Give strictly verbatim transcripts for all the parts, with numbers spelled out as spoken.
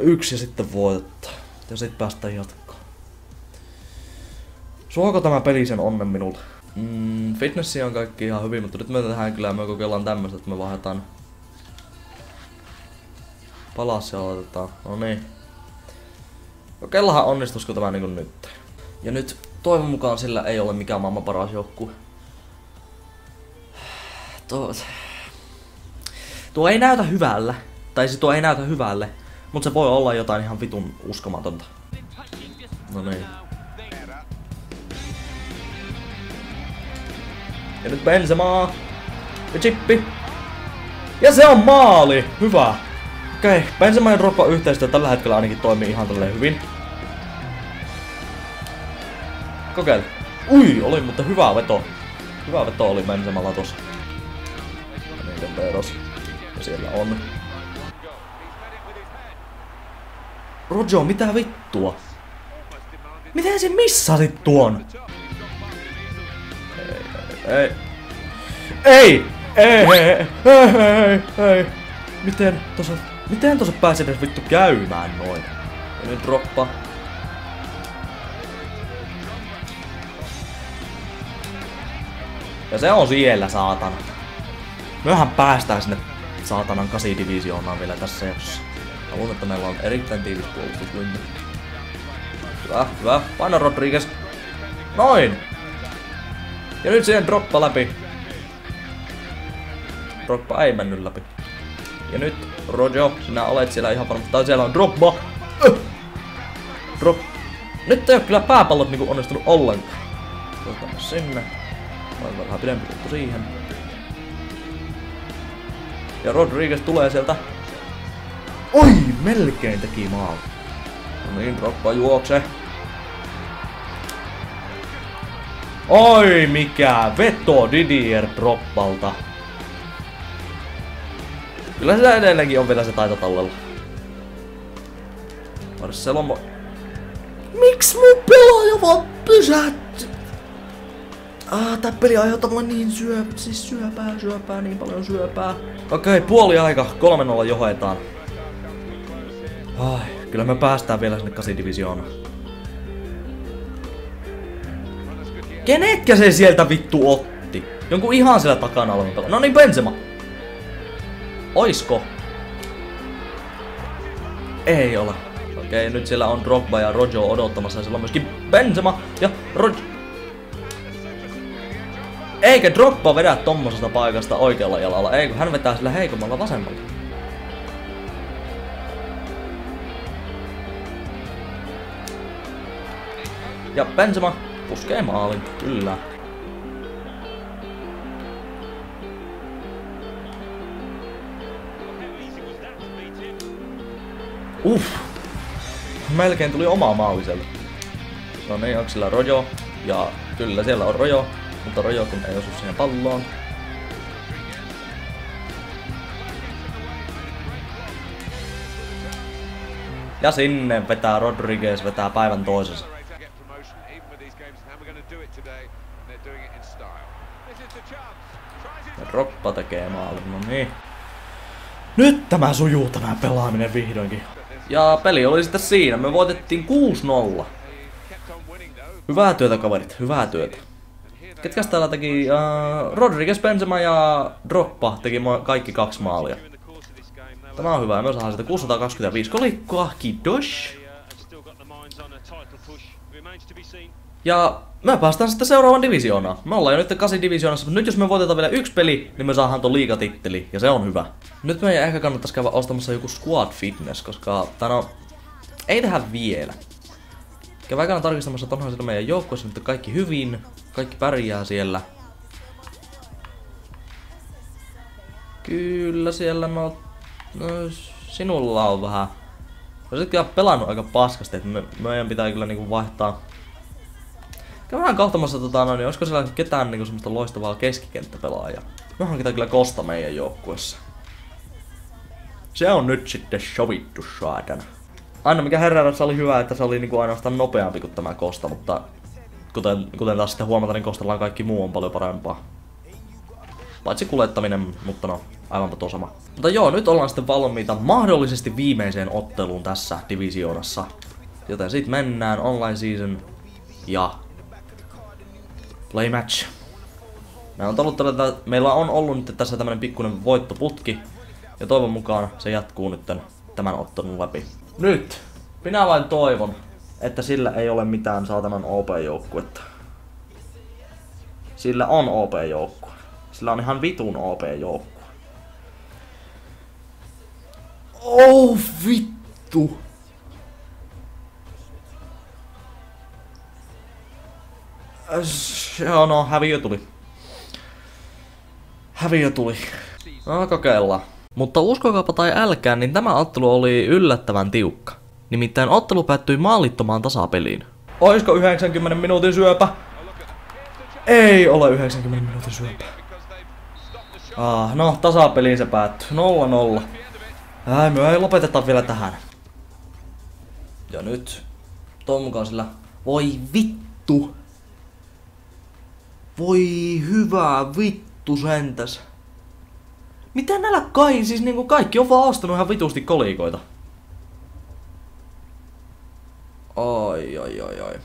yksi ja sitten voittaa. Ja sitten päästään jatkoon. Suoko tämä peli sen onnen minulle? Mm, fitnessi on kaikki ihan hyvin, mutta nyt me tehdään kyllä, me kokeillaan tämmöstä, että me vaihdetaan palassia aloitetaan. No niin. Kokeillahan onnistuisiko tämä niinku nyt. Ja nyt toivon mukaan sillä ei ole mikään maailman paras joukkue. Tuo, tuo ei näytä hyvälle. Tai siis tuo ei näytä hyvälle. Mutta se voi olla jotain ihan vitun uskomatonta. No niin. Ja nyt Benzema. Ja chippi. Ja se on maali! Hyvä. Okei, okay. Benzema ja Drogba yhteistyö tällä hetkellä ainakin toimii ihan tälleen hyvin. Kokeile. Ui, oli mutta hyvä veto. Hyvä veto oli Benzemalla tossa. Ja niin Temperos. Ja siellä on. Rojo, mitä vittua? Miten sä missasit tuon? Ei, ei, ei, ei, ei, ei. Miten tossa, miten tossa pääsi edes vittu käymään noin? Ja nyt Drogba. Ja se on siellä, saatana. Mehän päästään sinne saatanan kasi-divisioonaan vielä tässä jaksossa. Mä luulen, että meillä on erittäin tiivis puolustuslinja. Hyvä, hyvä. Paino Rodriguez. Noin! Ja nyt siihen Drogba läpi. Drogba ei mennyt läpi. Ja nyt Rojo, sinä olet siellä ihan varmasti. Tai siellä on Drogba. Öh! Drog... Nyt ei oo kyllä pääpallot niinku onnistunut ollenkaan. Otetaan sinne. Otetaan vähän pidempi juttu siihen. Ja Rodriguez tulee sieltä. Oi! Melkein teki maali. No niin, Drogba juoksee. Oi mikä veto Didier Drogbalta. Kyllä se edelleenkin on vielä se taito tallella. Marcelo. Miks mun pelaaja vaan pysähty? Ah, tää peli aiheuttaa mulle niin syö... Siis syöpää, syöpää, niin paljon syöpää. Okei, puoli aika. kolme nolla johetaan. Ai, kyllä me päästään vielä sinne kasi-divisioonaan. Kenetkä se sieltä vittu otti? Jonkun ihan siellä takana olevan pelaa. No niin, Benzema. Oisko? Ei ole. Okei, nyt siellä on Drogba ja Rojo odottamassa. Ja siellä on myöskin Benzema ja Rojo. Eikä Drogba vedä tommosesta paikasta oikealla jalalla. Eikö hän vetää sillä heikommalla vasemmalla? Ja Benzema puskee maalin, kyllä. Uff. Melkein tuli oma maali sieltä. No niin, onko sillä Rojo? Ja kyllä siellä on Rojo. Mutta Rojo kun ei osu siihen palloon. Ja sinne vetää Rodriguez, vetää päivän toisessa. Ja Drogba tekee maalin, no niin. Nyt tämä sujuu tämä pelaaminen vihdoinkin. Ja peli oli sitten siinä, me voitettiin kuusi nolla. Hyvää työtä kaverit, hyvää työtä. Ketkäs täällä teki? Uh, Rodriguez, Benzema ja Drogba teki kaikki kaksi maalia. Tämä on hyvä, ja me saadaan sitä kuusisataakaksikymmentäviisi kolikkoa, kiitos. Ja me päästään sitten seuraavaan divisioonaan. Me ollaan jo nyt kasi divisioonassa, mutta nyt jos me voitetaan vielä yksi peli, niin me saadaan tuon liigatitteli, ja se on hyvä. Nyt meidän ehkä kannattaisi käydä ostamassa joku Squad Fitness, koska tää no, ei tehdä vielä. Käydään käydään tarkistamassa, että onhan siellä meidän joukkueessa nyt kaikki hyvin, kaikki pärjää siellä. Kyllä siellä no, no sinulla on vähän. No sit kyllä pelannut aika paskasti, että me, meidän pitää kyllä niinku vaihtaa. Käydään kahtomassa tota no, niin olisiko siellä ketään niinku semmoista loistavaa keskikenttäpelaajaa. Me hankitaan kyllä Kosta meidän joukkueessa. Se on nyt sitten sovittu saatana. Aina mikä Herrerassa oli hyvä, että se oli niinku ainoastaan nopeampi kuin tämä Kosta, mutta kuten, kuten taas sitten huomata, niin Kostalla kaikki muu on paljon parempaa. Paitsi kuljettaminen, mutta no, aivanpa tuo sama. Mutta joo, nyt ollaan sitten valmiita mahdollisesti viimeiseen otteluun tässä divisioonassa. Joten sit mennään online season ja play match. Meillä on, tällä, meillä on ollut nyt tässä tämmönen pikkuinen voittoputki. Ja toivon mukaan se jatkuu nyt tämän ottelun läpi. Nyt! Minä vain toivon, että sillä ei ole mitään saatanan O P-joukkuetta. Sillä on O P-joukkue. Sillä on ihan vitun O P-joukkue. Oh vittu! Joo no, häviö tuli. Häviö tuli. No kokeillaan. Mutta uskokaapa tai älkää, niin tämä ottelu oli yllättävän tiukka. Nimittäin ottelu päättyi maalittomaan tasapeliin. Oisko yhdeksänkymmenen minuutin syöpä? Ei ole yhdeksänkymmenen minuutin syöpä. Ah, no, tasapeliin se päättyi. nolla nolla. Ai, me ei lopeteta vielä tähän. Ja nyt tuon mukaan sillä... Voi vittu! Voi hyvä vittu sentäs. Mitä näillä kai, siis niinku kaikki on vaan ostanut ihan vitusti kolikoita. Oi oi oi oi.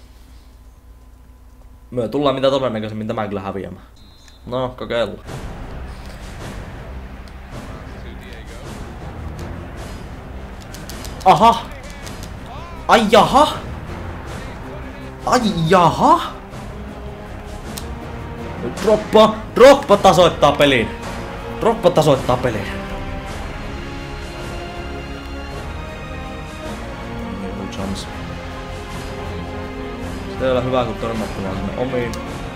Me tullaan mitä todennäköisemmin tämän kyllä häviämään. No, kokeillaan. Aha! Ai jaha! Ai jaha! Droppa! Droppa tasoittaa peliin! Droppa tasoittaa peliin! Chance. Se ei ole hyvä kun törmättömään sinne omiin.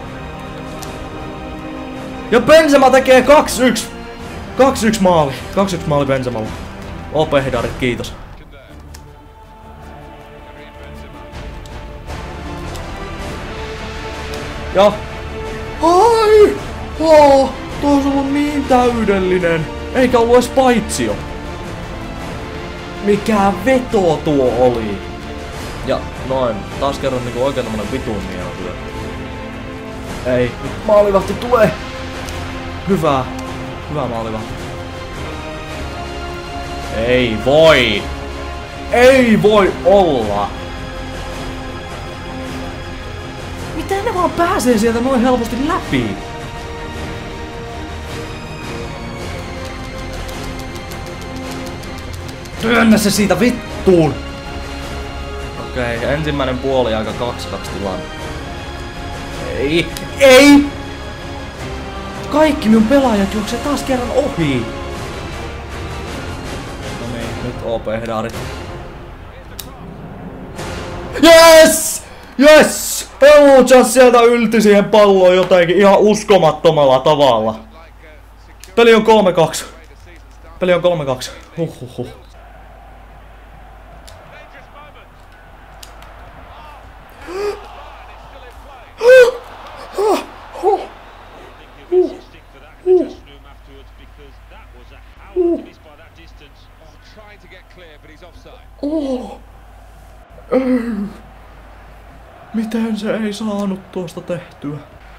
Ja Benzema tekee kaksi yksi! kaksi yksi maali! kaksi yksi maali Benzemalla. O P-hidarit, kiitos. Ja... Ai! Oh, tuo on ollut niin täydellinen! Eikä ollut edes paitsio! Mikä veto tuo oli! Ja noin, taas kerran niinku oikein tommonen vitun hieno työ. Ei, nyt maalivahti tulee! Hyvä, hyvä maalivahti. Ei voi! Ei voi olla! Miten ne vaan pääsee sieltä noin helposti läpi? Työnnä se siitä vittuun! Okei, okay, ensimmäinen puoli aika kaksi kaksi tilanne. Ei, ei! Kaikki minun pelaajat juoksee taas kerran ohi! No niin, nyt O P-hidarit. Yes! Yes! Eluchas sieltä ylti siihen palloon jotenkin ihan uskomattomalla tavalla. Peli on kolme kaksi. Peli on kolme kaksi. Huhhuh. Oh. Miten se ei saanut tuosta tehtyä?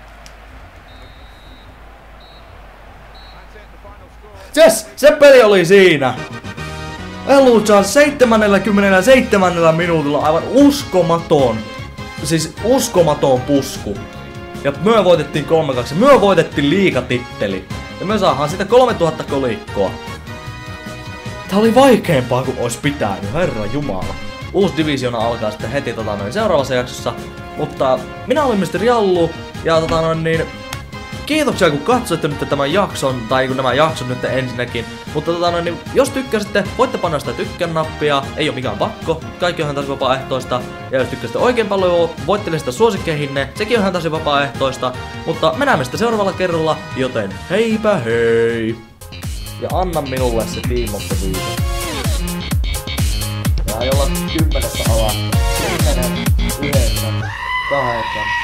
Yes! Se peli oli siinä! Eluchan seitsemänkymmentäseitsemän minuutilla aivan uskomaton. Siis uskomaton pusku. Ja myö voitettiin kolme kaksi. Myö voitettiin liigatitteli. Ja me saadaan sitä kolmetuhatta kolikkoa. Tää oli vaikeampaa kuin ois pitänyt, herra jumala. Uusi divisiona alkaa sitten heti tota noin seuraavassa jaksossa. Mutta minä olen mister Jallu ja tota noin niin... Kiitoksia kun katsoitte nyt tämän jakson, tai kun nämä jaksot nyt ensinnäkin. Mutta tota noin niin, jos tykkäsitte, voitte panna sitä tykkään nappia, ei oo mikään pakko. Kaikki on ihan täysin vapaaehtoista. Ja jos tykkäsitte oikein paljon, voitte sitä suosikkeihinne, sekin on ihan täysin vapaaehtoista. Mutta me näemme sitä seuraavalla kerralla, joten heipä hei! Ja anna minulle se Team of the Week. Ja jolla kymmenestä alas. kymmenen, yhdeksän, kahdeksan.